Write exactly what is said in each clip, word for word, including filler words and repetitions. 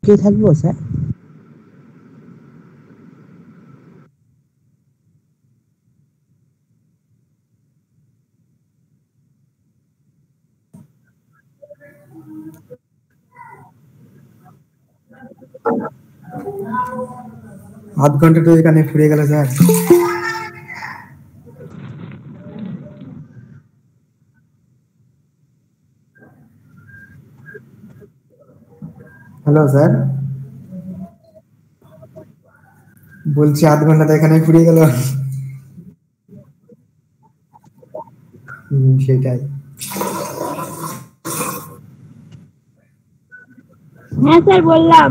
কে থাকবো স্যার? আধ ঘন্টা তো এখানে ফুরিয়ে গেল স্যার। হ্যালো স্যার, বলছি আধ ঘন্টা তো এখানে ফুরিয়ে গেল। হুম, সেটাই। হ্যাঁ স্যার বললাম।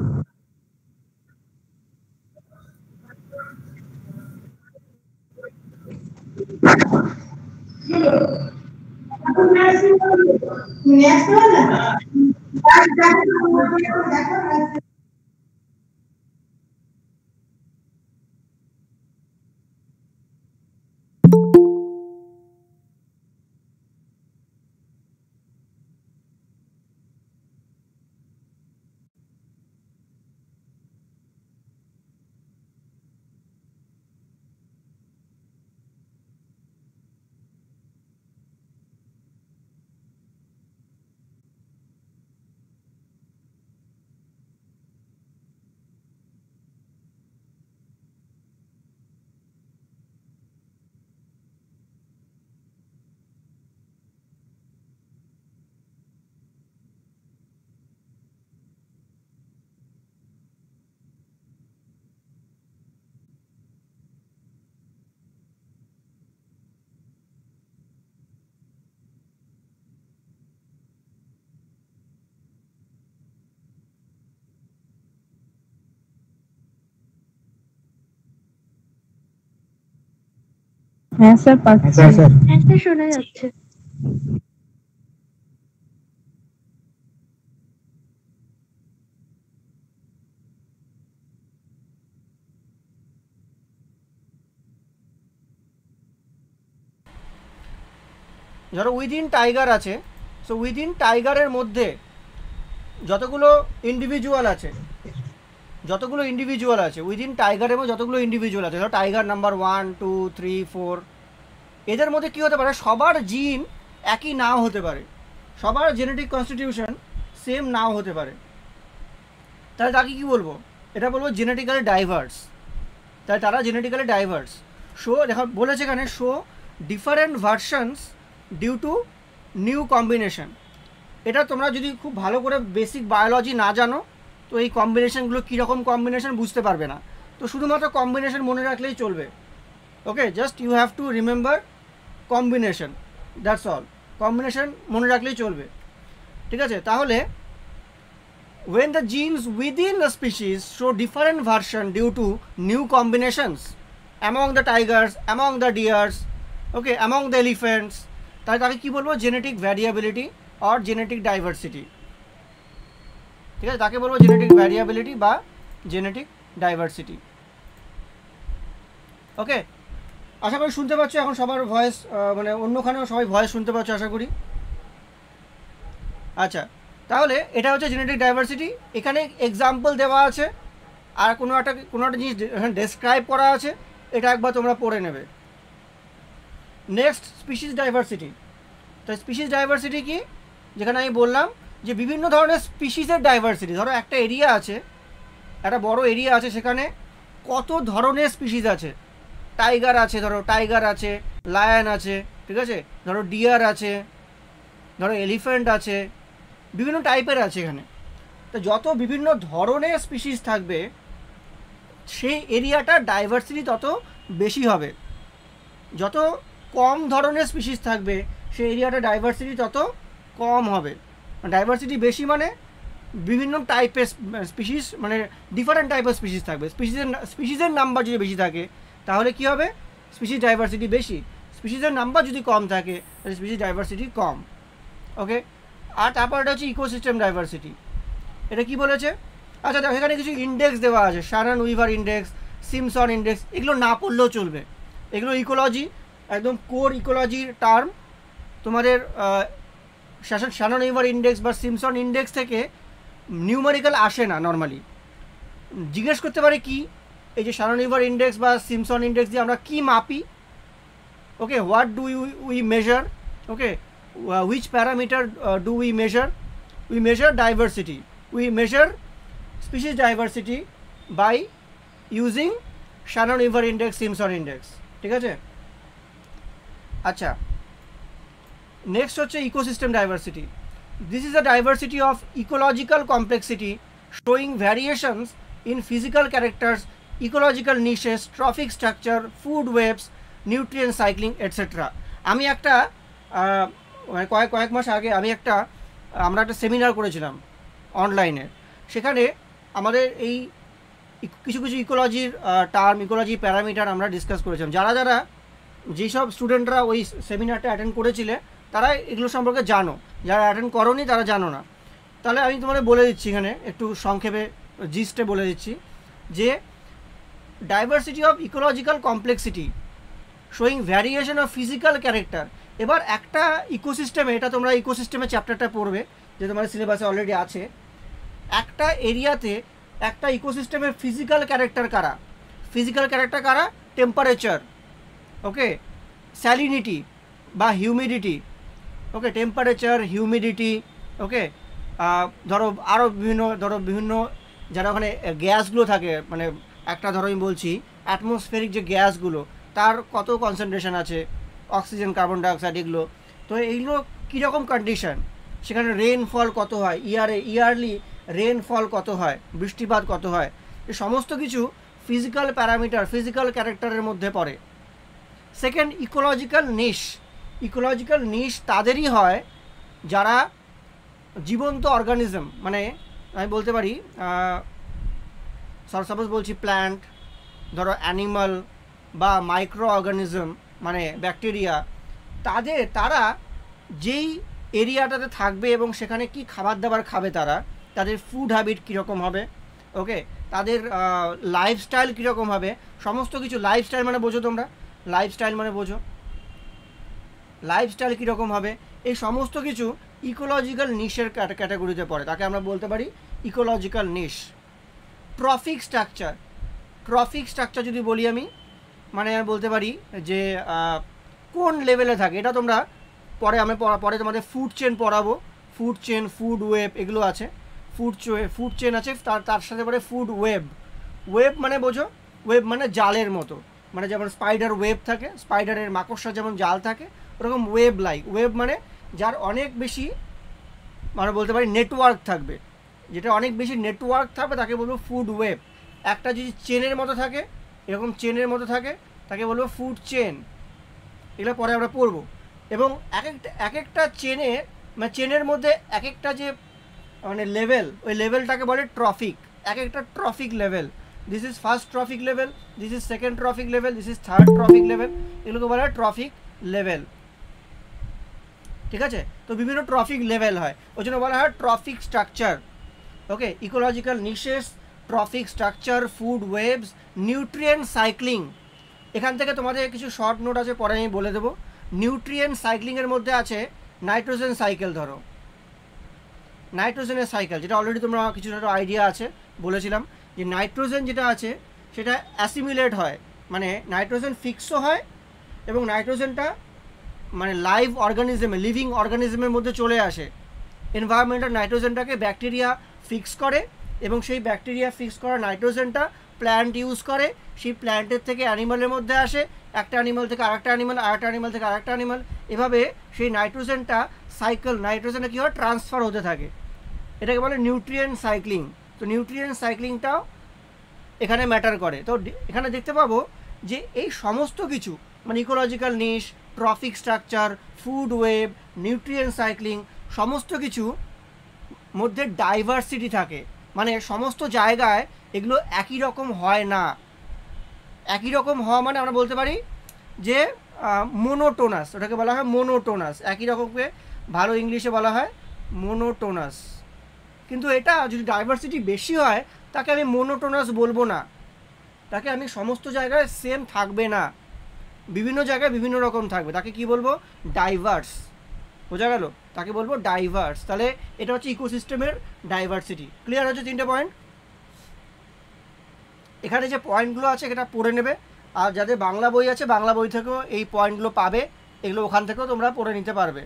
হ্যাঁ স্যার পাচ্ছি। স্যার স্যার হ্যাঁ স্যার শোনা যাচ্ছে। ধরো উইদিন টাইগার আছে, সো উইদিন টাইগারের মধ্যে যতগুলো ইন্ডিভিজুয়াল আছে যতগুলো ইন্ডিভিজুয়াল আছে উইদিন টাইগারের মধ্যে যতগুলো ইন্ডিভিজুয়াল আছে, ধরো tiger number one two three four, এদের মধ্যে কী হতে পারে, সবার জিন একই নাও হতে পারে, সবার জেনেটিক কনস্টিটিউশন সেম নাও হতে পারে। তাহলে তাকে কী বলবো, এটা বলবো জেনেটিক্যালি ডাইভার্স। তাই তারা জেনেটিক্যালি ডাইভার্স। শো দেখা বলেছে এখানে, show different versions due to new combination. এটা তোমরা যদি খুব ভালো করে বেসিক বায়োলজি না জানো তো এই কম্বিনেশনগুলো কীরকম কম্বিনেশন বুঝতে পারবে না। তো শুধুমাত্র কম্বিনেশন মনে রাখলেই চলবে। Okay, just you have to remember combination, that's all. Combination মনে রাখলেই চলবে, ঠিক আছে? তাহলে when the genes within a species show different version due to new combinations among the tigers, among the deers, okay, among the elephants, তাই তাকে কী বলবো, genetic variability or genetic diversity. ঠিক আছে, তাকে বলবো জেনেটিক ভ্যারিয়াবিলিটি বা জেনেটিক ডাইভার্সিটি। ওকে, আশা করি শুনতে পাচ্ছ এখন সবার ভয়েস, মানে অন্যখানেও সবাই ভয়েস শুনতে পাচ্ছ আশা করি। আচ্ছা, তাহলে এটা হচ্ছে জেনেটিক ডাইভার্সিটি। এখানে এক্সাম্পল দেওয়া আছে আর কোনো একটা কোনো একটা জিনিস ডেসক্রাইব করা আছে, এটা একবার তোমরা পড়ে নেবে। Next, species diversity. তো স্পিসিস ডাইভার্সিটি কি, যেখানে আমি বললাম যে বিভিন্ন ধরনের স্পিসিসের ডাইভার্সিটি। ধরো একটা এরিয়া আছে, একটা বড় এরিয়া আছে, সেখানে কত ধরনের স্পিসিস আছে। টাইগার আছে, ধরো টাইগার আছে, লায়ন আছে, ঠিক আছে, ধরো ডিয়ার আছে, ধরো এলিফ্যান্ট আছে, বিভিন্ন টাইপের আছে এখানে। তো যত বিভিন্ন ধরনের স্পিসিস থাকবে সেই এরিয়াটার ডাইভার্সিটি তত বেশি হবে। যত কম ধরনের স্পিসিস থাকবে সেই এরিয়াটার ডাইভার্সিটি তত কম হবে। ডাইভার্সিটি বেশি মানে বিভিন্ন টাইপের স্পিসিস, মানে ডিফারেন্ট টাইপের স্পিসিস থাকবে। স্পিসিসের স্পিসিসের নাম্বার যদি বেশি থাকে তাহলে কী হবে, স্পিসিস ডাইভার্সিটি বেশি। স্পিসিসের নাম্বার যদি কম থাকে তাহলে স্পিসিস ডাইভার্সিটি কম। ওকে, আর তারপর এটা হচ্ছে ইকোসিস্টেম ডাইভার্সিটি। এটা কি বলেছে, আচ্ছা দেখো এখানে কিছু ইন্ডেক্স দেওয়া আছে, Shannon Weaver index, Simpson index, এগুলো না পড়লেও চলবে। এগুলো ইকোলজি, একদম কোর ইকোলজির টার্ম। তোমাদের শানন উইভার ইন্ডেক্স বা সিমসন ইন্ডেক্স থেকে নিউমারিক্যাল আসে না নর্মালি। জিজ্ঞেস করতে পারে কি, এই যে শ্যানন-ইভার ইন্ডেক্স বা সিম্পসন ইন্ডেক্স দিয়ে আমরা কি মাপি, okay, what do we measure, okay, which parameter do we measure, we measure diversity, we measure species diversity by using Shannon Weaver index, Simpson index, ঠিক আছে। আচ্ছা, নেক্সট হচ্ছে ecosystem diversity. This is the diversity of ecological complexity showing variations in physical characters, ecological niches, trophic structure, food webs, nutrient cycling, et cetera. আমি একটা মানে কয়েক কয়েক মাস আগে আমি একটা আমরা একটা সেমিনার করেছিলাম অনলাইনে। সেখানে আমাদের এই কিছু কিছু ইকোলজির টার্ম, ইকোলজি প্যারামিটার আমরা ডিসকাস করেছিলাম। যারা যারা যেসব স্টুডেন্টরা ওই সেমিনারটা অ্যাটেন্ড করেছিলে তারা এগুলো সম্পর্কে জানো, যারা অ্যাটেন্ড করোনি তারা জানো না। তাহলে আমি তোমাদের বলে দিচ্ছি, এখানে একটু সংক্ষেপে জিস্টে বলে দিচ্ছি যে diversity of ecological complexity showing variation of physical character. এবার একটা ইকোসিস্টেমে, এটা তোমরা ইকোসিস্টেমের চ্যাপ্টারটা পড়বে যে তোমার সিলেবাসে অলরেডি আছে, একটা এরিয়াতে একটা ইকোসিস্টেমের ফিজিক্যাল ক্যারেক্টার কারা, ফিজিক্যাল ক্যারেক্টার কারা, টেম্পারেচার, ওকে, স্যালিনিটি বা humidity, okay, temperature, humidity, okay, ধরো আরও বিভিন্ন ধরো বিভিন্ন যারা ওখানে গ্যাসগুলো থাকে, মানে একটা ধরো আমি বলছি অ্যাটমসফেরিক যে গ্যাসগুলো তার কত কনসেন্ট্রেশন আছে, অক্সিজেন, কার্বন ডাইঅক্সাইড, এগুলো। তো এইগুলো কীরকম কন্ডিশন, সেখানে রেনফল কত হয়, ইয়ারে ইয়ারলি রেনফল কত হয়, বৃষ্টিপাত কত হয়, এই সমস্ত কিছু ফিজিক্যাল প্যারামিটার, ফিজিক্যাল ক্যারেক্টারের মধ্যে পড়ে। Second, ecological niche. Ecological niche তাদেরই হয় যারা জীবন্ত অর্গানিজম, মানে আমি বলতে পারি সাপোজ বলছি প্ল্যান্ট, ধরো অ্যানিমাল বা মাইক্রো অর্গানিজম মানে ব্যাকটেরিয়া, তাদের তারা যেই এরিয়াটাতে থাকবে এবং সেখানে কি খাবার দাবার খাবে, তারা তাদের ফুড হ্যাবিট কীরকম হবে, ওকে, তাদের লাইফস্টাইল কীরকম হবে, সমস্ত কিছু। লাইফস্টাইল মানে বোঝো তোমরা, লাইফস্টাইল মানে বোঝো লাইফস্টাইল কীরকম হবে, এই সমস্ত কিছু ইকোলজিক্যাল নিশের ক্যাটাগরিতে পড়ে, তাকে আমরা বলতে পারি ecological niche. Trophic structure, trophic structure যদি বলি আমি, মানে আমি বলতে পারি যে কোন লেভেলে থাকে, এটা তোমরা পরে আমি পরে তোমাদের ফুড চেন পড়াবো, ফুড চেন, ফুড ওয়েব, এগুলো আছে। ফুড ফুড চেন আছে, তার তার সাথে পরে ফুড ওয়েব। ওয়েব মানে বোঝো, ওয়েব মানে জালের মতো, মানে যেমন স্পাইডার ওয়েব থাকে, স্পাইডারের মাকড়সার যেমন জাল থাকে, ওরকম ওয়েব লাইক। ওয়েব মানে যার অনেক বেশি, মানে বলতে পারি নেটওয়ার্ক থাকবে, যেটা অনেক বেশি নেটওয়ার্ক থাকবে তাকে বলবো ফুড ওয়েব। একটা যদি চেনের মতো থাকে, এরকম চেনের মতো থাকে, তাকে বলবো ফুড চেন। এগুলো পরে আমরা পড়বো। এবং এক একটা এক একটা চেনে, মানে চেনের মধ্যে এক একটা যে মানে লেভেল, ওই লেভেলটাকে বলে ট্রফিক, এক একটা trophic level. This is first trophic level, this is second trophic level, this is third trophic level, এগুলোকে বলা হয় ট্রফিক লেভেল, ঠিক আছে। তো বিভিন্ন ট্রফিক লেভেল হয়, ওই জন্য বলা হয় trophic structure, okay. Ecological niches, trophic structure, food webs, nutrient cycling. এখান থেকে তোমাদের কিছু শর্ট নোট আছে, পরে আমি বলে দেবো। নিউট্রিয়েন্ট সাইক্লিংয়ের মধ্যে আছে নাইট্রোজেন সাইকেল, ধরো নাইট্রোজেনের সাইকেল, যেটা অলরেডি তোমরা কিছুটা আইডিয়া আছে, বলেছিলাম যে নাইট্রোজেন যেটা আছে সেটা অ্যাসিমিলেট হয়, মানে নাইট্রোজেন ফিক্সও হয় এবং নাইট্রোজেনটা মানে লাইভ অর্গানিজমে, লিভিং অর্গানিজমের মধ্যে চলে আসে। এনভায়রনমেন্টাল নাইট্রোজেনটাকে ব্যাকটেরিয়া ফিক্স করে এবং সেই ব্যাকটেরিয়া ফিক্স করা নাইট্রোজেনটা প্ল্যান্ট ইউজ করে, সেই প্ল্যান্টের থেকে অ্যানিমালের মধ্যে আসে, একটা অ্যানিমাল থেকে আরেকটা অ্যানিমাল, আরেকটা অ্যানিমাল থেকে আরেকটা অ্যানিমাল, এভাবে সেই নাইট্রোজেনটা সাইকেল, নাইট্রোজেনে কী হয়, ট্রান্সফার হতে থাকে, এটাকে বলে নিউট্রিয়েন্ট সাইক্লিং। তো নিউট্রিয়েন্ট সাইক্লিংটাও এখানে ম্যাটার করে। তো এখানে দেখতে পাবো যে এই সমস্ত কিছু, মানে ecological niche, trophic structure, food web, nutrient cycling, সমস্ত কিছু মধ্যে ডাইভার্সিটি থাকে, মানে সমস্ত জায়গায় এগুলো একই রকম হয় না। একই রকম হওয়া মানে আমরা বলতে পারি যে মোনোটোনাস, ওটাকে বলা হয় মোনোটোনাস, একই রকমকে ভালো ইংলিশে বলা হয় মোনোটোনাস। কিন্তু এটা যদি ডাইভার্সিটি বেশি হয় তাকে আমি মোনোটোনাস বলবো না, তাকে আমি সমস্ত জায়গায় সেম থাকবে না, বিভিন্ন জায়গায় বিভিন্ন রকম থাকবে, তাকে কি বলবো, ডাইভার্স। বোঝা গেল? তাকে বলবো ডাইভার্স। তাহলে এটা হচ্ছে ইকোসিস্টেমের ডাইভার্সিটি। ক্লিয়ার হচ্ছে তিনটে পয়েন্ট? এখানে যে পয়েন্টগুলো আছে এটা পড়ে নেবে, আর যাদের বাংলা বই আছে বাংলা বই থেকেও এই পয়েন্টগুলো পাবে, এগুলো ওখান থেকেও তোমরা পড়ে নিতে পারবে।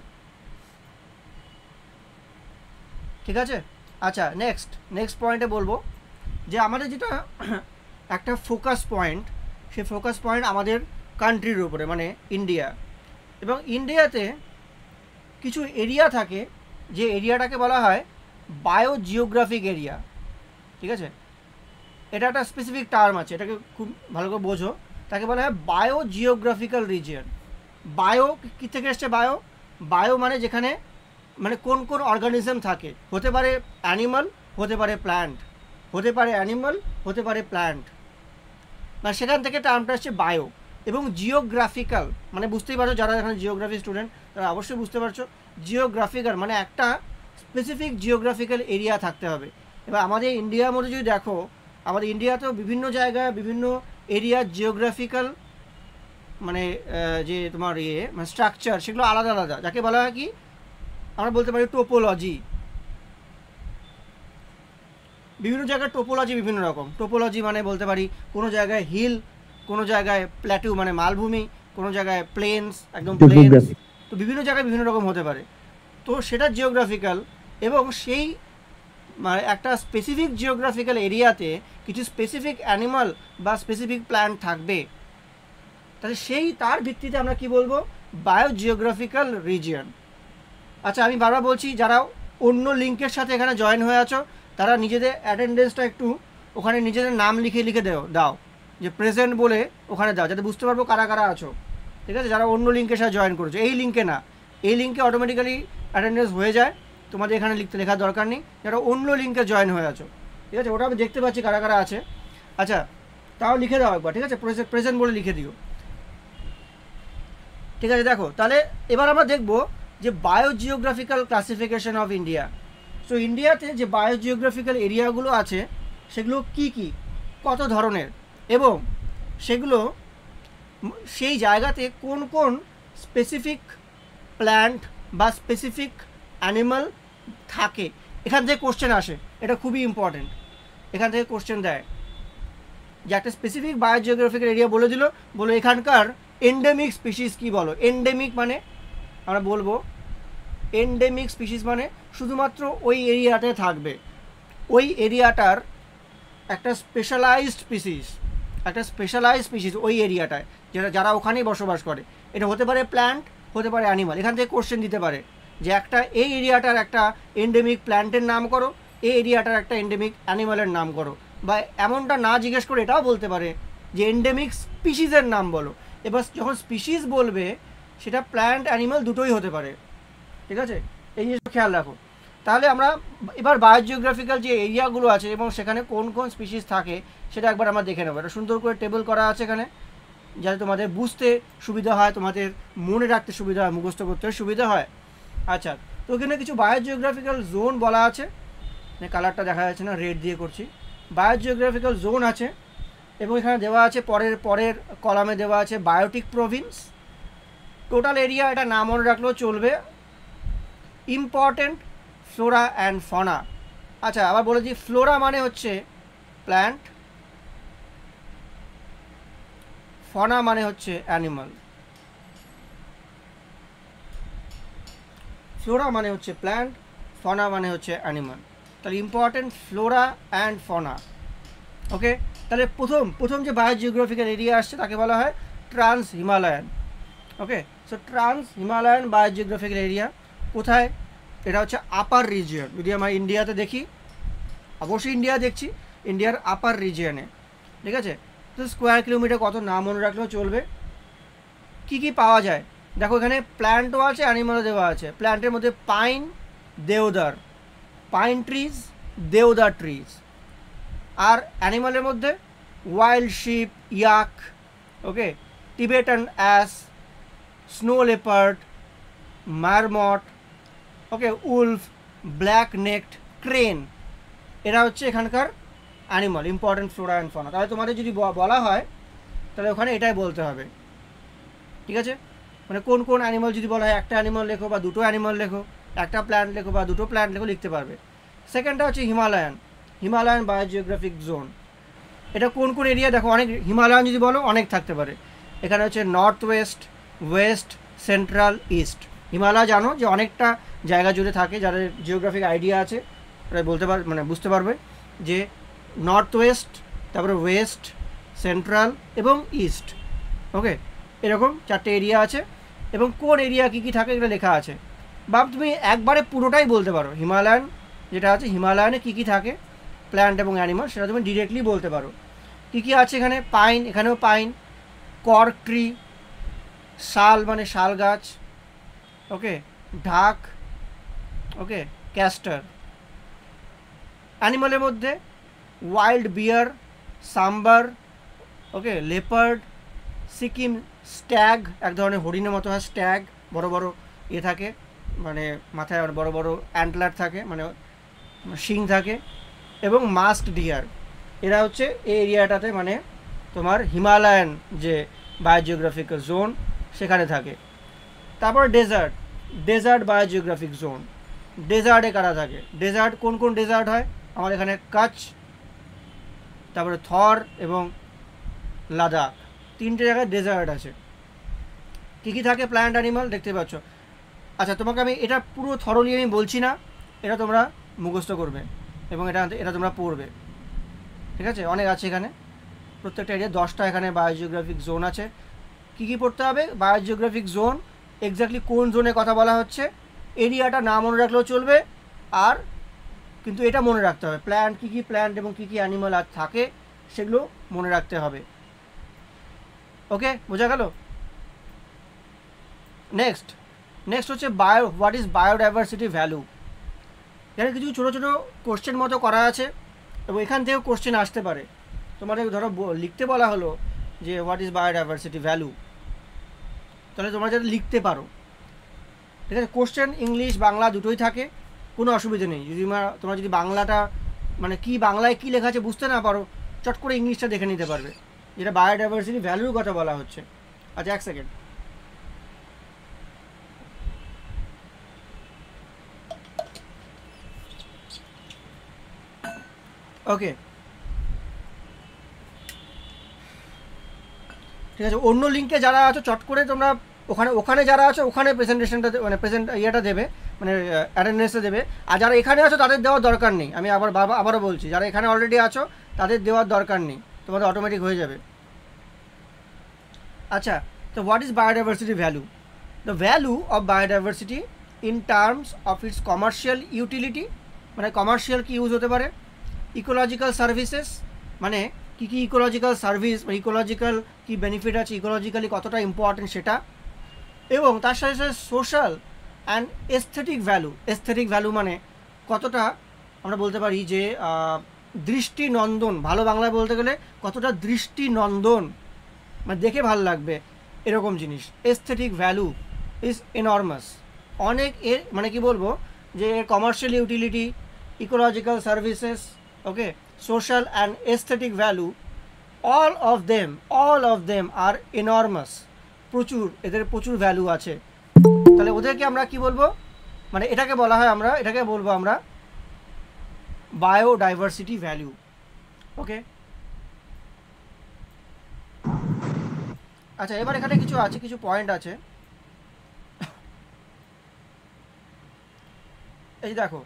ঠিক আছে? আচ্ছা, নেক্সট নেক্সট পয়েন্টে বলবো যে আমাদের যেটা একটা ফোকাস পয়েন্ট, সেই ফোকাস পয়েন্ট আমাদের কান্ট্রির উপরে, মানে ইন্ডিয়া। এবং ইন্ডিয়াতে কিছু এরিয়া থাকে যে এরিয়াটাকে বলা হয় বায়ো জিওগ্রাফিক এরিয়া। ঠিক আছে? এটা একটা স্পেসিফিক টার্ম আছে, এটাকে খুব ভালো করে বোঝো। তাকে বলা হয় বায়ো জিওগ্রাফিক্যাল রিজিয়ন। বায়ো কী থেকে এসছে? বায়ো বায়ো মানে যেখানে মানে কোন কোন অর্গানিজম থাকে, হতে পারে অ্যানিমাল, হতে পারে প্ল্যান্ট, হতে পারে অ্যানিমাল, হতে পারে প্ল্যান্ট, মানে সেখান থেকে টার্মটা আসছে বায়ো। এবং জিওগ্রাফিক্যাল মানে বুঝতেই পারছো, যারা এখানে জিওগ্রাফি স্টুডেন্ট তারা অবশ্যই বুঝতে পারছো, জিওগ্রাফিক্যাল মানে একটা স্পেসিফিক জিওগ্রাফিক্যাল এরিয়া থাকতে হবে। এবার আমাদের ইন্ডিয়ার মধ্যে যদি দেখো, আমাদের ইন্ডিয়াতেও বিভিন্ন জায়গায় বিভিন্ন এরিয়া জিওগ্রাফিক্যাল মানে যে তোমার ইয়ে মানে স্ট্রাকচার, সেগুলো আলাদা আলাদা, যাকে বলা হয় কি আমরা বলতে পারি টোপোলজি। বিভিন্ন জায়গায় টোপোলজি বিভিন্ন রকম। টোপোলজি মানে বলতে পারি কোনো জায়গায় হিল, কোনো জায়গায় প্ল্যাটু মানে মালভূমি, কোনো জায়গায় প্লেনস একদম প্লেনস, তো বিভিন্ন জায়গায় বিভিন্ন রকম হতে পারে। তো সেটা জিওগ্রাফিক্যাল, এবং সেই মানে একটা স্পেসিফিক জিওগ্রাফিক্যাল এরিয়াতে কিছু স্পেসিফিক অ্যানিমাল বা স্পেসিফিক প্ল্যান্ট থাকবে, তাহলে সেই তার ভিত্তিতে আমরা কি বলবো? Biogeographical region. আচ্ছা, আমি বারবার বলছি, যারা অন্য লিঙ্কের সাথে এখানে জয়েন হয়ে আছো তারা নিজেদের অ্যাটেন্ডেন্সটা একটু ওখানে নিজেদের নাম লিখে লিখে দাও দাও যে প্রেজেন্ট বলে ওখানে দাও, যাতে বুঝতে পারবো কারা কারা আছো। ঠিক আছে? যারা অন্য লিঙ্কের সাথে জয়েন করেছো, এই লিঙ্কে না, এই লিঙ্কে অটোমেটিক্যালি অ্যাটেন্ডেন্স হয়ে যায়, তোমাদের এখানে লিখতে লেখার দরকার নেই। যারা অন্য লিঙ্কে জয়েন হয়ে আছো, ঠিক আছে, ওটা আমি দেখতে পাচ্ছি কারা কারা আছে। আচ্ছা, তাও লিখে দাও একবার, ঠিক আছে, প্রেজেন্ট বলে লিখে দিও। ঠিক আছে? দেখো, তাহলে এবার আমরা দেখব যে biogeographical classification of India. So ইন্ডিয়াতে যে বায়ো জিওগ্রাফিক্যাল এরিয়াগুলো আছে সেগুলো কি কি, কত ধরনের, এবং সেগুলো সেই জায়গাতে কোন কোন স্পেসিফিক প্ল্যান্ট বা স্পেসিফিক অ্যানিমাল থাকে, এখান থেকে কোশ্চেন আসে। এটা খুবই ইম্পর্টেন্ট, এখান থেকে কোশ্চেন দেয় যে একটা স্পেসিফিক বায়ো জিওগ্রাফিক্যাল এরিয়া বলে দিল, বলো এখানকার এন্ডেমিক স্পিসিস কি। বলো এন্ডেমিক মানে আমরা বলবো এন্ডেমিক স্পিসিস মানে শুধুমাত্র ওই এরিয়াতে থাকবে, ওই এরিয়াটার একটা স্পেশালাইজড স্পিসিস, একটা স্পেশালাইজড স্পিসিস ওই এরিয়াটায়, যেটা যারা ওখানেই বসবাস করে। এটা হতে পারে প্ল্যান্ট, হতে পারে অ্যানিমাল। এখান থেকে কোশ্চেন দিতে পারে যে একটা এই এরিয়াটার একটা এন্ডেমিক প্ল্যান্টের নাম করো, এই এরিয়াটার একটা এন্ডেমিক অ্যানিমালের নাম করো, বা এমনটা না জিজ্ঞেস করে এটাও বলতে পারে যে এন্ডেমিক স্পিসিসের নাম বলো। এবার যখন স্পিসিস বলবে সেটা প্ল্যান্ট অ্যানিমাল দুটোই হতে পারে। ঠিক আছে? এই জিনিসটা খেয়াল রাখো। তাহলে আমরা এবার বায়োজিওগ্রাফিক্যাল যে এরিয়াগুলো আছে এবং সেখানে কোন কোন স্পিসিস থাকে সেটা একবার আমরা দেখে নেবো। এটা সুন্দর করে টেবিল করা আছে এখানে, যাতে তোমাদের বুঝতে সুবিধা হয়, তোমাদের মনে রাখতে সুবিধা হয়, মুখস্থ করতে সুবিধা হয়। আচ্ছা, তো এখানে কিছু বায়োজিওগ্রাফিক্যাল জোন বলা আছে, কালারটা দেখা যাচ্ছে না, রেড দিয়ে করছি। বায়োজিওগ্রাফিক্যাল জোন আছে, এবং এখানে দেওয়া আছে পরের পরের কলামে দেওয়া আছে বায়োটিক প্রভিন্স। টোটাল এরিয়া এটা না মনে রাখলেও চলবে। Important flora and fauna. আচ্ছা, আবার বলে দিই, ফ্লোরা মানে হচ্ছে প্ল্যান্ট, ফনা মানে হচ্ছে অ্যানিমাল। ফ্লোরা মানে হচ্ছে প্ল্যান্ট, ফনা মানে হচ্ছে অ্যানিমাল। তাহলে important flora and fauna. Okay, তাহলে প্রথম প্রথম যে বায়োজিওগ্রাফিক্যাল এরিয়া আসছে তাকে বলা হয় trans Himalayan. Okay, so trans Himalayan biogeographical area কোথায়? এটা হচ্ছে আপার রিজিয়ন। যদি আমরা ইন্ডিয়াতে দেখি, অবশ্যই ইন্ডিয়া দেখছি, ইন্ডিয়ার আপার রিজিয়নে। ঠিক আছে? তো স্কোয়ার কিলোমিটার কত না মনে রাখলেও চলবে। কি কি পাওয়া যায় দেখো, এখানে প্ল্যান্টও আছে, অ্যানিমালও দেওয়া আছে। প্ল্যান্টের মধ্যে pine, deodar, pine trees, deodar trees. আর অ্যানিমালের মধ্যে wild sheep, yak, okay, Tibetan ass, snow leopard, marmot, okay, wolf, black necked crane, এরা হচ্ছে এখানকার animal, important flora and fauna. তাহলে তোমাদের যদি বলা হয় তাহলে ওখানে এটাই বলতে হবে। ঠিক আছে? মানে কোন কোন অ্যানিমাল যদি বলা হয় একটা অ্যানিমাল লেখো বা দুটো অ্যানিমাল লেখো, একটা প্ল্যান্ট লেখো বা দুটো প্ল্যান্ট লেখো, লিখতে পারবে। সেকেন্ডটা হচ্ছে হিমালয়ান, হিমালয়ান বায়োজিওগ্রাফিক জোন। এটা কোন কোন এরিয়া দেখো, অনেক হিমালয়ান যদি বলো অনেক থাকতে পারে। এখানে হচ্ছে north west, west, central, east. Himalaya জানো যে অনেকটা জায়গা জুড়ে থাকে, যাদের জিওগ্রাফিক আইডিয়া আছে তারা বলতে পার মানে বুঝতে পারবে যে নর্থ ওয়েস্ট, তারপরে ওয়েস্ট, সেন্ট্রাল এবং ইস্ট। ওকে, এরকম চারটে এরিয়া আছে এবং কোন এরিয়া কী কী থাকে এগুলো লেখা আছে। বা তুমি একবারে পুরোটাই বলতে পারো, হিমালয়ান যেটা আছে হিমালয়ানে কী কী থাকে প্ল্যান্ট এবং অ্যানিমাল সেটা তুমি ডিরেক্টলি বলতে পারো। কী কী আছে এখানে, পাইন, এখানেও পাইন, কর্ক ট্রি, শাল মানে শাল গাছ, ওকে, ঢাক, ওকে, ক্যাস্টার। অ্যানিমালের মধ্যে wild bear, sambar, okay, leopard, Sikkim stag, এক ধরনের হরিণের মতো হয় স্ট্যাগ, বড় বড় ইয়ে থাকে মানে মাথায় বড় বড় অ্যান্টলার থাকে মানে শিং থাকে, এবং মাস্ক ডিয়ার। এরা হচ্ছে এই এরিয়াটাতে মানে তোমার হিমালয়ান যে বায়োজিওগ্রাফিক্যাল জোন সেখানে থাকে। তারপর ডেজার্ট, ডেজার্ট বায়োজিওগ্রাফিক জোন। ডেজার্টে কারা থাকে, ডেজার্ট কোন কোন ডেজার্ট হয় আমার এখানে, কচ্ছ, তারপরে থর এবং লাদাখ, তিনটে জায়গায় ডেজার্ট আছে। কী কী থাকে প্ল্যান্ট অ্যানিমাল দেখতে পাচ্ছ। আচ্ছা, তোমাকে আমি এটা পুরো থরলি আমি বলছি না, এটা তোমরা মুখস্থ করবে এবং এটা এটা তোমরা পড়বে, ঠিক আছে। অনেক আছে এখানে, প্রত্যেকটা এরিয়া দশটা এখানে বায়োজিওগ্রাফিক জোন আছে। কী কী পড়তে হবে, বায়োজিওগ্রাফিক জোন এক্স্যাক্টলি কোন জোনে কথা বলা হচ্ছে, এরিয়াটা না মনে রাখলেও চলবে, আর কিন্তু এটা মনে রাখতে হবে প্ল্যান্ট কী কী প্ল্যান্ট এবং কী কী অ্যানিমাল আর থাকে সেগুলো মনে রাখতে হবে। ওকে, বোঝা গেল। নেক্সট নেক্সট হচ্ছে bio, what is biodiversity value. এখানে কিছু ছোটো ছোটো কোশ্চেন মতো করা আছে এবং এখান থেকেও কোশ্চেন আসতে পারে। তোমাদের ধরো লিখতে বলা হলো যে হোয়াট ইজ বায়োডাইভার্সিটি ভ্যালু, তাহলে তোমরা যাতে লিখতে পারো, ঠিক আছে। কোশ্চেন ইংলিশ বাংলা দুটোই থাকে, কোনো অসুবিধা নেই। যদি তোমরা যদি বাংলাটা মানে কি বাংলায় কী লেখা আছে বুঝতে না পারো, চট করে ইংলিশটা দেখে নিতে পারবে, যেটা বায়োডাইভার্সিটি ভ্যালুর কথা বলা হচ্ছে। আচ্ছা, এক সেকেন্ড। ওকে, ঠিক আছে। অন্য লিঙ্কে যারা আছো চট করে তোমরা ওখানে ওখানে যারা আছো ওখানে প্রেজেন্টেশনটা মানে প্রেজেন্ট ইয়েটা দেবে, মানে অ্যাটেন্ডেন্সটা দেবে। আর যারা এখানে আছো তাদের দেওয়ার দরকার নেই, আমি আবার আবারও বলছি, যারা এখানে অলরেডি আছো তাদের দেওয়ার দরকার নেই, তোমাদের অটোমেটিক হয়ে যাবে। আচ্ছা, তো what is biodiversity value? The value of biodiversity in terms of its commercial utility, মানে কমার্শিয়াল কি ইউজ হতে পারে, ইকোলজিক্যাল সার্ভিসেস, মানে কী কী ইকোলজিক্যাল সার্ভিস বা ইকোলজিক্যাল কী বেনিফিট আছে, ইকোলজিক্যালি কতটা ইম্পর্টেন্ট সেটা, এবং তার সাথে সাথে social and aesthetic value. Aesthetic value মানে কতটা আমরা বলতে পারি যে দৃষ্টিনন্দন, ভালো বাংলায় বলতে গেলে কতটা দৃষ্টিনন্দন, মানে দেখে ভালো লাগবে এরকম জিনিস। এস্থেটিক ভ্যালু ইজ এনর্মাস, অনেক এর মানে কি বলবো যে এর commercial utility, ecological services, okay, social and aesthetic value, all of them all of them আর এনর্মাস, প্রচুর, এদের প্রচুর ভ্যালু আছে। তাহলে ওদেরকে আমরা কি বলবো, মানে এটাকে বলা হয় আমরা এটাকে বলবো আমরা বায়োডাইভার্সিটি ভ্যালু। ওকে, আচ্ছা, এবার এখানে কিছু আছে, কিছু পয়েন্ট আছে। এই দেখো,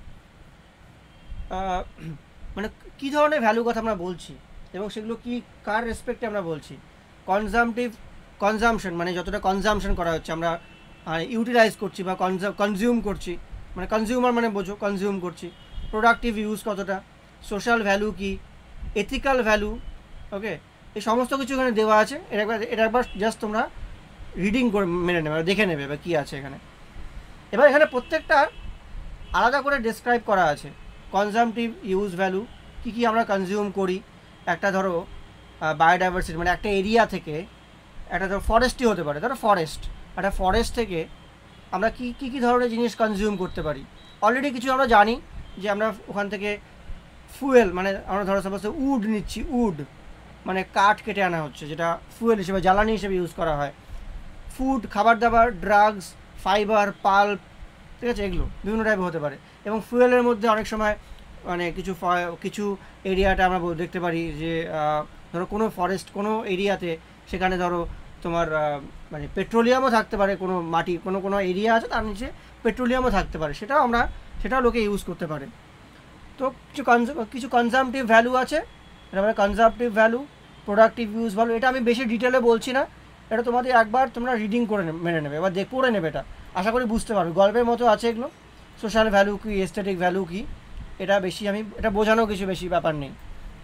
মানে কী ধরনের ভ্যালু কথা আমরা বলছি এবং সেগুলো কি কার রেসপেক্টে আমরা বলছি। কনজামটিভ কনজামশন মানে যতটা কনজামশন করা হচ্ছে, আমরা ইউটিলাইজ করছি বা কনজিউম করছি, মানে কনজিউমার মানে বোঝো, কনজিউম করছি। প্রোডাক্টিভ ইউজ কতটা, সোশ্যাল ভ্যালু কি, এথিক্যাল ভ্যালু, ওকে, এই সমস্ত কিছু এখানে দেওয়া আছে। এটা একবার এটা একবার জাস্ট তোমরা রিডিং করে মেনে নেবে, দেখে নেবে বা কী আছে এখানে। এবার এখানে প্রত্যেকটা আলাদা করে ডেসক্রাইব করা আছে। কনজামটিভ ইউজ ভ্যালু, কী কী আমরা কনজিউম করি। একটা ধরো বায়োডাইভার্সিটি মানে একটা এরিয়া থেকে, একটা ধরো ফরেস্টই হতে পারে, ধরো ফরেস্ট, একটা ফরেস্ট থেকে আমরা কী কী কী ধরনের জিনিস কনজিউম করতে পারি। অলরেডি কিছু আমরা জানি যে আমরা ওখান থেকে ফুয়েল, মানে আমরা ধরো সাপোজ উড নিচ্ছি, উড মানে কাঠ কেটে আনা হচ্ছে, যেটা ফুয়েল হিসেবে জ্বালানি হিসেবে ইউজ করা হয়। ফুড, খাবার দাবার, ড্রাগস, ফাইবার, পাল্প, ঠিক আছে, এগুলো বিভিন্ন টাইপের হতে পারে। এবং ফুয়েলের মধ্যে অনেক সময় মানে কিছু কিছু এরিয়াটা আমরা দেখতে পারি যে ধরো কোনো ফরেস্ট কোনো এরিয়াতে সেখানে ধরো তোমার মানে পেট্রোলিয়ামও থাকতে পারে, কোনো মাটি কোনো কোনো এরিয়া আছে তার নিচে পেট্রোলিয়ামও থাকতে পারে, সেটাও আমরা সেটাও লোকে ইউজ করতে পারে। তো কিছু কিছু কনজামটিভ ভ্যালু আছে, এটা মানে consumptive value, productive use value, এটা আমি বেশি ডিটেলে বলছি না, এটা তোমাদের একবার তোমরা রিডিং করে মেনে নেবে, এবার দেখ পড়ে নেবে, এটা আশা করি বুঝতে পারবে, গল্পের মতো আছে এগুলো। সোশ্যাল ভ্যালু কী, এস্থেটিক ভ্যালু কী, এটা বেশি আমি এটা বোঝানো কিছু বেশি ব্যাপার নেই।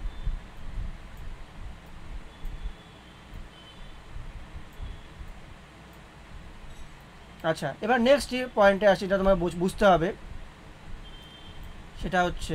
আচ্ছা, এবার নেক্সট যে পয়েন্টে আসি, এটা তোমার বুঝতে হবে, সেটা হচ্ছে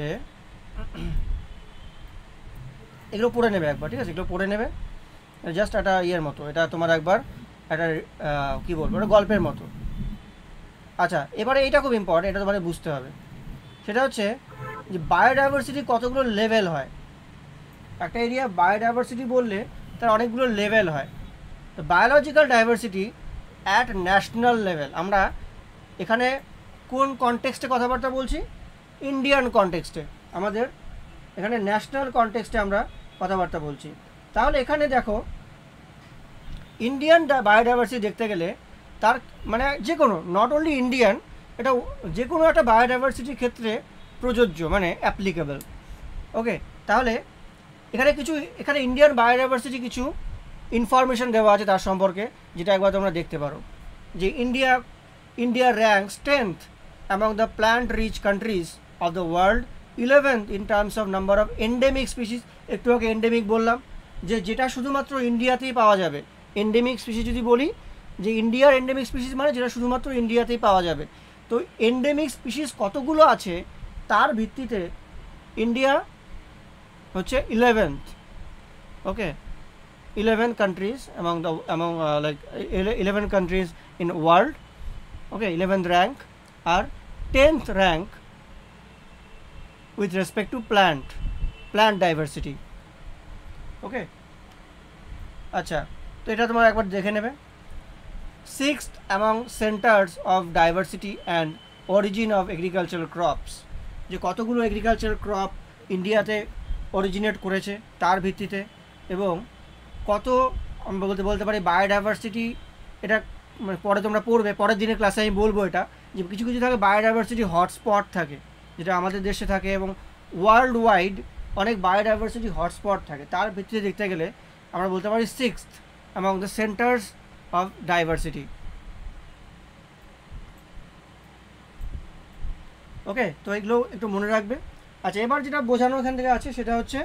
এগুলো পড়ে নেবে একবার, ঠিক আছে, এগুলো পড়ে নেবে, জাস্ট একটা ইয়ের মতো, এটা তোমার একবার একটা কী বলবো, এটা গল্পের মতো। আচ্ছা, এবারে এটা খুব ইম্পর্টেন্ট, এটা তোমাদের বুঝতে হবে, সেটা হচ্ছে যে বায়োডাইভার্সিটি কতগুলো লেভেল হয়। একটা এরিয়া বায়োডাইভার্সিটি বললে তার অনেকগুলো লেভেল হয়। তো biological diversity at national level, আমরা এখানে কোন কনটেক্সটে কথাবার্তা বলছি, ইন্ডিয়ান কনটেক্সটে, আমাদের এখানে ন্যাশনাল কনটেক্সটে আমরা কথাবার্তা বলছি। তাহলে এখানে দেখো ইন্ডিয়ান বায়োডাইভার্সিটি দেখতে গেলে তার মানে যে কোনো, নট অনলি ইন্ডিয়ান, এটা যে কোনো একটা বায়োডাইভার্সিটির ক্ষেত্রে প্রযোজ্য, মানে অ্যাপ্লিকেবল। ওকে, তাহলে এখানে কিছু এখানে ইন্ডিয়ান বায়োডাইভার্সিটি কিছু ইনফরমেশন দেওয়া আছে তার সম্পর্কে, যেটা একবার তোমরা দেখতে পারো, যে India India ranks tenth among the plant rich countries of the world, eleventh in terms of number of endemic species. একটু আগে এন্ডেমিক বললাম, যে যেটা শুধুমাত্র ইন্ডিয়াতেই পাওয়া যাবে। এন্ডেমিক স্পিসিস যদি বলি, যে ইন্ডিয়ার এন্ডেমিক স্পিসিস মানে যেটা শুধুমাত্র ইন্ডিয়াতেই পাওয়া যাবে। তো এন্ডেমিক স্পিসিস কতগুলো আছে তার ভিত্তিতে ইন্ডিয়া হচ্ছে eleventh. Okay, eleven countries among the among like eleven countries in world. Okay, eleventh rank, আর tenth rank with respect to plant plant diversity. Okay, আচ্ছা, তো এটা তোমরা একবার দেখে নেবে। Sixth among centres of diversity and origin of agricultural crops, যে কতগুলো এগ্রিকালচারাল ক্রপ ইন্ডিয়াতে অরিজিনেট করেছে তার ভিত্তিতে, এবং কত আমরা বলতে বলতে পারি বায়োডাইভার্সিটি, এটা মানে পরে তোমরা পড়বে, পরের দিনের ক্লাসে আমি বলবো এটা, যে কিছু কিছু থাকে বায়োডাইভার্সিটি হটস্পট থাকে, যেটা আমাদের দেশে থাকে, এবং ওয়ার্ল্ড ওয়াইড অনেক বায়োডাইভার্সিটি হটস্পট থাকে, তার ভিত্তিতে দেখতে গেলে আমরা বলতে পারি sixth among the centres of diversity. Okay, তো এগুলো একটু মনে রাখবে। আচ্ছা, এবার যেটা বোঝানো এখান থেকে আছে সেটা হচ্ছে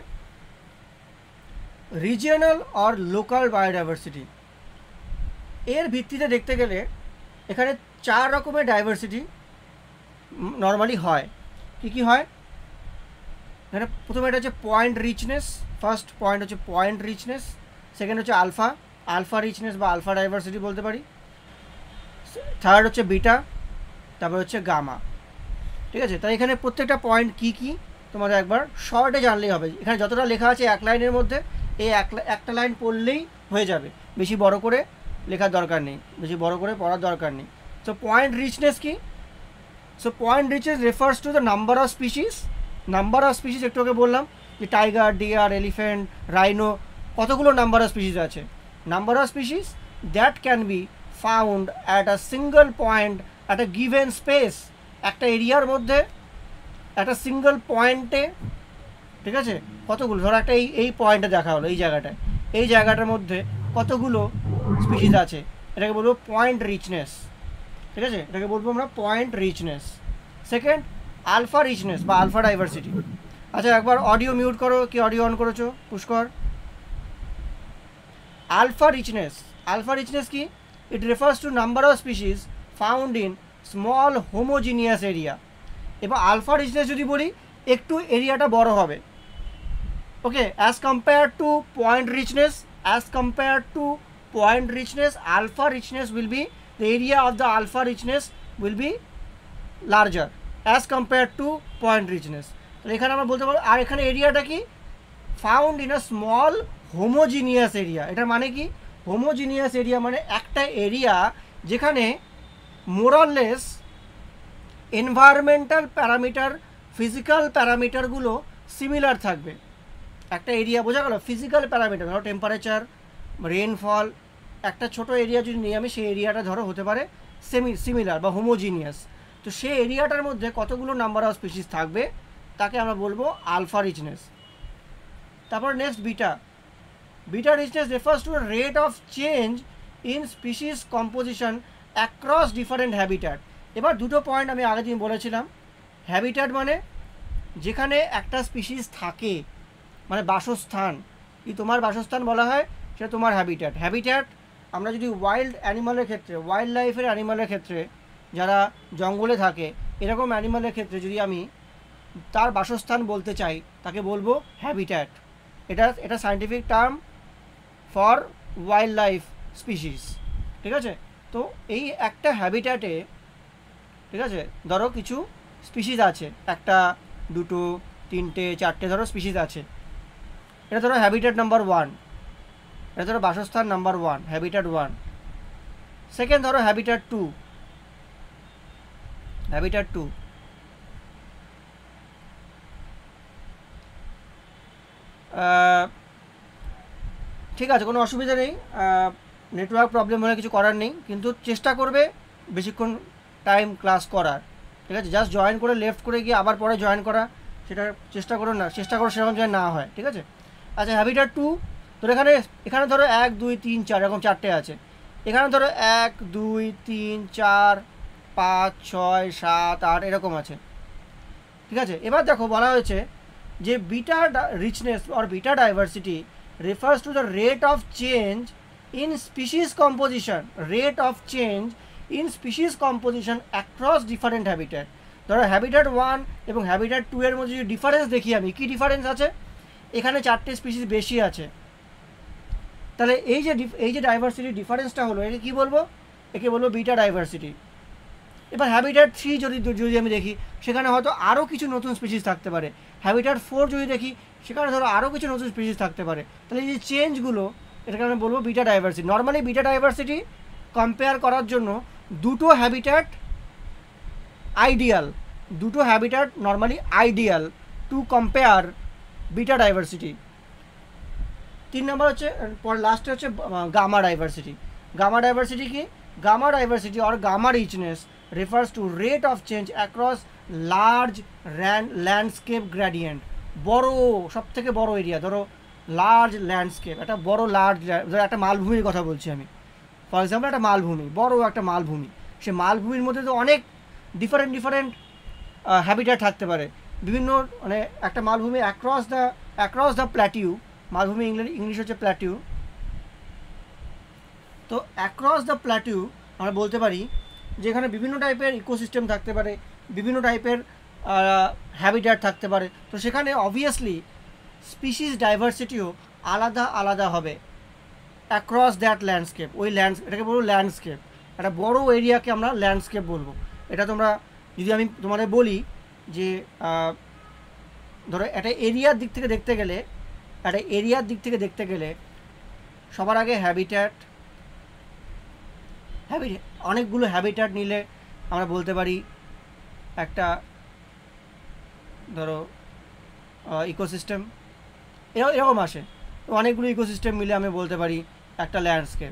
রিজিয়নাল আর লোকাল বায়োডাইভার্সিটি। এর ভিত্তিতে দেখতে গেলে এখানে চার রকমের ডাইভার্সিটি নর্মালি হয়। কী কী হয় এখানে? প্রথমে এটা হচ্ছে পয়েন্ট রিচনেস, ফার্স্ট পয়েন্ট হচ্ছে পয়েন্ট রিচনেস, সেকেন্ড হচ্ছে আলফা আলফা রিচনেস বা আলফা ডাইভার্সিটি বলতে পারি, থার্ড হচ্ছে বিটা, তারপর হচ্ছে গামা। ঠিক আছে, তাই এখানে প্রত্যেকটা পয়েন্ট কী কী তোমাদের একবার শর্টে জানলেই হবে। এখানে যতটা লেখা আছে এক লাইনের মধ্যে, এই এক একটা লাইন পড়লেই হয়ে যাবে, বেশি বড় করে লেখার দরকার নেই, বেশি বড় করে পড়ার দরকার নেই। সো পয়েন্ট রিচনেস কি? So point richness refers to the number of species. Number of species একটু আগে বললাম যে টাইগার, ডিয়ার, এলিফ্যান্ট, রাইনো, কতগুলো নাম্বার অফ স্পিসিস আছে। Number of species that can be found at a single point at a given space. একটা এরিয়ার মধ্যে একটা সিঙ্গল পয়েন্টে, ঠিক আছে, কতগুলো, ধরো একটা এই এই পয়েন্টে দেখা হলো, এই জায়গাটায়, এই জায়গাটার মধ্যে কতগুলো স্পিসিস আছে, এটাকে বলবো পয়েন্ট রিচনেস। ঠিক আছে, এটাকে বলবো আমরা point richness. Second, alpha richness বা আলফা ডাইভার্সিটি। আচ্ছা, একবার অডিও মিউট করো, কি অডিও অন করেছো Pushkar? Alpha richness, alpha richness কি? It refers to number of species found in small homogeneous area. এবার আলফা রিচনেস যদি বলি, একটু এরিয়াটা বড় হবে। Okay, as compare to point richness, as compare to point richness, alpha richness will be, the area of the alpha richness will B larger as compare to point richness. তো এখানে আমরা বলতে পারবো, আর এখানে এরিয়াটা কি? Found in a small homogeneous area. এটার মানে কি? হোমোজিনিয়াস এরিয়া মানে একটা এরিয়া যেখানে মোরাললেস এনভায়রনমেন্টাল প্যারামিটার, ফিজিক্যাল প্যারামিটারগুলো সিমিলার থাকবে। একটা এরিয়া বোঝা গেল, ফিজিক্যাল প্যারামিটার ধরো টেম্পারেচার, রেনফল, একটা ছোট এরিয়া যদি নিই আমি, সেই এরিয়াটা ধরো হতে পারে সেমি সিমিলার বা হোমোজিনিয়াস। তো সেই এরিয়াটার মধ্যে কতগুলো নাম্বার অফ স্পিসিস থাকবে তাকে আমরা বলবো আলফা রিচনেস। তারপর next beta. Beta richness refers to rate of change in species composition across different habitat. এবার দুটো পয়েন্ট আমি আগের দিন বলেছিলাম। হ্যাবিট্যাট মানে যেখানে একটা স্পিসিস থাকে, মানে বাসস্থান, কি তোমার বাসস্থান বলা হয়, সেটা তোমার হ্যাবিট্যাট। হ্যাবিট্যাট আমরা যদি ওয়াইল্ড অ্যানিমালের ক্ষেত্রে, ওয়াইল্ড লাইফের অ্যানিমালের ক্ষেত্রে, যারা জঙ্গলে থাকে এরকম অ্যানিমালের ক্ষেত্রে যদি আমি তার বাসস্থান বলতে চাই তাকে বলবো হ্যাবিট্যাট। এটা এটা scientific term for wildlife species, ঠিক আছে। তো এই একটা হ্যাবিট্যাটে, ঠিক আছে, ধরো কিছু স্পিসিস আছে, একটা দুটো তিনটে চারটে ধরো স্পিসিস আছে, এটা ধরো হ্যাবিট্যাট নাম্বার ওয়ান, এটা ধরো বাসস্থান number one, habitat one. Second ধরো হ্যাবিট্যাট টু, হ্যাবিট্যাট টু। ঠিক আছে, কোনো অসুবিধা নেই, নেটওয়ার্ক প্রবলেম হলে কিছু করার নেই, কিন্তু চেষ্টা করবে বেশিক্ষণ টাইম ক্লাস করার, ঠিক আছে। জাস্ট জয়েন করে লেফট করে গিয়ে আবার পরে জয়েন করা, সেটা চেষ্টা করো না, চেষ্টা করো সেরকম যেন না হয়, ঠিক আছে। আচ্ছা, হ্যাবিট্যাট টু, তোর এখানে এখানে ধরো এক দুই তিন চার এরকম চারটে আছে, এখানে ধরো এক দুই তিন চার পাঁচ ছয় সাত আট এরকম আছে, ঠিক আছে। এবার দেখো বলা হয়েছে যে beta richness or beta diversity refers to the rate of change in species composition, rate of change in species composition across different habitat। ধরো হ্যাবিট্যাট ওয়ান এবং হ্যাবিট্যাট টু এর মধ্যে যদি ডিফারেন্স দেখি আমি, কি ডিফারেন্স আছে, এখানে চারটে স্পিসিস বেশি আছে, তাহলে এই যে এই যে ডাইভার্সিটি ডিফারেন্সটা হলো, একে কী বলবো, একে বলবো বিটা ডাইভার্সিটি। এবার হ্যাবিট্যাট থ্রি যদি যদি আমি দেখি, সেখানে হয়তো আরও কিছু নতুন স্পিসিস থাকতে পারে। হ্যাবিট্যাট ফোর যদি দেখি, সেখানে ধরো আরও কিছু নতুন স্পিসিস থাকতে পারে। তাহলে এই যে চেঞ্জগুলো, এটাকে আমি বলবো beta diversity. Normally beta diversity compare করার জন্য দুটো হ্যাবিট্যাট আইডিয়াল, দুটো habitat normally ideal to compare beta diversity. তিন নম্বর হচ্ছে, পর লাস্টে হচ্ছে গামা ডাইভার্সিটি। গামা ডাইভার্সিটি কি, gamma diversity or gamma richness refers to rate of change across large landscape gradient। বড়, সব থেকে বড় এরিয়া, ধরো লার্জ ল্যান্ডস্কেপ, একটা বড় লার্জ, ধরো একটা মালভূমির কথা বলছি আমি, ফর এক্সাম্পল একটা মালভূমি, বড় একটা মালভূমি, সে মালভূমির মধ্যে তো অনেক ডিফারেন্ট ডিফারেন্ট হ্যাবিট্যাট থাকতে পারে, বিভিন্ন, মানে একটা মালভূমি across the across the plateau, মালভূমি ইংলিশ ইংলিশ হচ্ছে প্ল্যাটিউ। তো অ্যাক্রস দ্য প্ল্যাটিউ আমরা বলতে পারি যেখানে বিভিন্ন টাইপের ইকোসিস্টেম থাকতে পারে, বিভিন্ন টাইপের হ্যাবিট্যাট থাকতে পারে। তো সেখানে অবভিয়াসলি স্পিসিস ডাইভার্সিটিও আলাদা আলাদা হবে অ্যাক্রস দ্যাট ল্যান্ডস্কেপ। ওই ল্যান্ড, এটাকে বলবো ল্যান্ডস্কেপ, একটা বড় এরিয়াকে আমরা ল্যান্ডস্কেপ বলবো। এটা তোমরা যদি আমি তোমাদের বলি যে ধরো একটা এরিয়ার দিক থেকে দেখতে গেলে, একটা এরিয়ার দিক থেকে দেখতে গেলে সবার আগে হ্যাবিট্যাট, হ্যাবিট্যাট অনেকগুলো হ্যাবিট্যাট নিলে আমরা বলতে পারি একটা, ধরো ইকোসিস্টেম, এরকম আসে। তো অনেকগুলো ইকোসিস্টেম মিলে আমি বলতে পারি একটা ল্যান্ডস্কেপ,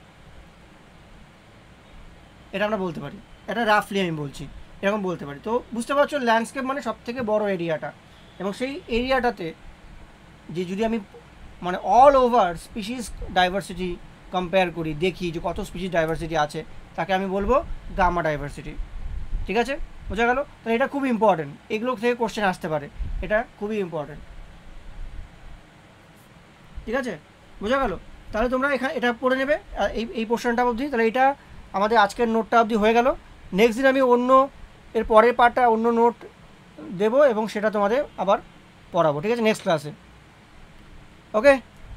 এটা আমরা বলতে পারি, এটা রাফলি আমি বলছি, এরকম বলতে পারি। তো বুঝতে পারছো, ল্যান্ডস্কেপ মানে সব থেকে বড় এরিয়াটা, এবং সেই এরিয়াটাতে যে যদি আমি মানে all over species diversity compare করি, দেখি যে কত স্পিসিস ডাইভার্সিটি আছে, তাকে আমি বলবো গামা ডাইভার্সিটি, ঠিক আছে, বোঝা গেল। তো এটা খুবই ইম্পর্টেন্ট, এগুলো থেকে কোশ্চেন আসতে পারে, এটা খুবই ইম্পর্টেন্ট, ঠিক আছে, বোঝা গেল। তাহলে তোমরা এখানে এটা পড়ে নেবে এই এই পোর্শনটা অবধি। তাহলে এটা আমাদের আজকের নোটটা অবধি হয়ে গেল। নেক্সট দিন আমি অন্য এর পরের পার্টটা অন্য নোট দেবো এবং সেটা তোমাদের আবার পড়াবো, ঠিক আছে, নেক্সট ক্লাসে। ওকে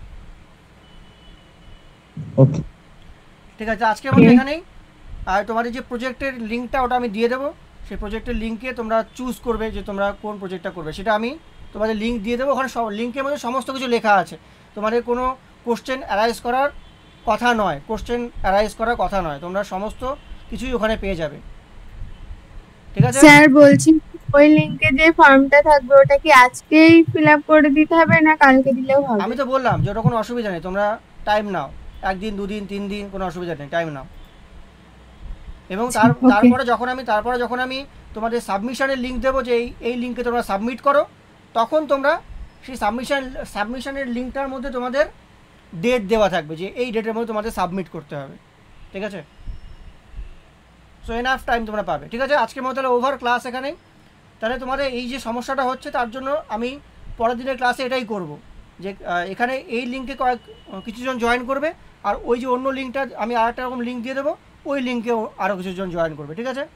ওকে ঠিক আছে, আজকে আমাদের এখানেই। আর তোমাদের যে প্রজেক্টের লিঙ্কটা, ওটা আমি দিয়ে দেবো, সেই প্রজেক্টের লিঙ্কে তোমরা চুজ করবে যে তোমরা কোন প্রজেক্টটা করবে, সেটা আমি তোমাদের লিঙ্ক দিয়ে দেবো। ওখানে সব লিঙ্কের মধ্যে সমস্ত কিছু লেখা আছে, তোমাদের কোনো কোশ্চেন অ্যারাইজ করার কথা নয়, কোশ্চেন অ্যারাইজ করার কথা নয়, তোমরা সমস্ত কিছুই ওখানে পেয়ে যাবে, ঠিক আছে? স্যার বলছি ওই লিংকে যে ফর্মটা থাকবে ওটা কি আজকেই ফিল আপ করে দিতে হবে না কালকে দিলেও হবে? আমি তো বললাম যে ওটা কোনো অসুবিধা নেই, তোমরা টাইম নাও, একদিন দুদিন তিন দিন কোনো অসুবিধা নেই, টাইম নাও। এবং তার Okay. তারপরে যখন আমি তারপরে যখন আমি তোমাদের সাবমিশনের লিঙ্ক দেবো যে এই এই লিঙ্কে তোমরা সাবমিট করো, তখন তোমরা সেই সাবমিশন সাবমিশনের লিঙ্কটার মধ্যে তোমাদের ডেট দেওয়া থাকবে যে এই ডেটের মধ্যে তোমাদের সাবমিট করতে হবে, ঠিক আছে? সো এনাফ টাইম তোমরা পাবে, ঠিক আছে? আজকের মতো তাহলে ওভার ক্লাস এখানেই। তাহলে তোমাদের এই যে সমস্যাটা হচ্ছে তার জন্য আমি পরের দিনের ক্লাসে এটাই করব যে আহ, এখানে এই লিঙ্কে কয়েক কিছুজন জয়েন করবে, আর ওই যে অন্য লিঙ্কটা আমি আর একটা রকম লিঙ্ক দিয়ে দেবো, ওই লিঙ্কেও আরও কিছুজন জয়েন করবে, ঠিক আছে?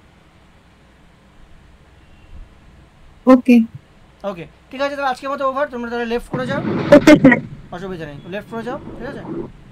ওকে ওকে, ঠিক আছে, তাহলে আজকের মতো ওভার। তোমরা তাহলে লেফট করে যাও, ওকে স্যার অসুবিধা নেই, লেফট করে যাও, ঠিক আছে?